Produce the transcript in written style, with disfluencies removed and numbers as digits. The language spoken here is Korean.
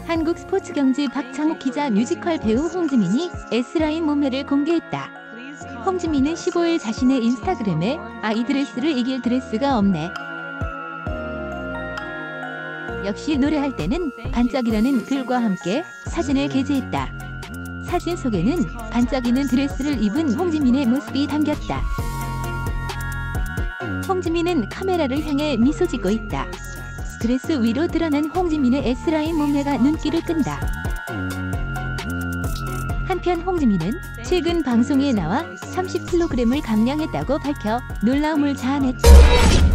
한국 스포츠경제 박창욱 기자 뮤지컬 배우 홍지민이 S라인 몸매를 공개했다. 홍지민은 15일 자신의 인스타그램에 아이 드레스를 이길 드레스가 없네. 역시 노래할 때는 반짝이라는 글과 함께 사진을 게재했다. 사진 속에는 반짝이는 드레스를 입은 홍지민의 모습이 담겼다. 홍지민은 카메라를 향해 미소 짓고 있다. 드레스 위로 드러난 홍지민의 S라인 몸매가 눈길을 끈다. 한편 홍지민은 최근 방송에 나와 30kg을 감량했다고 밝혀 놀라움을 자아냈다.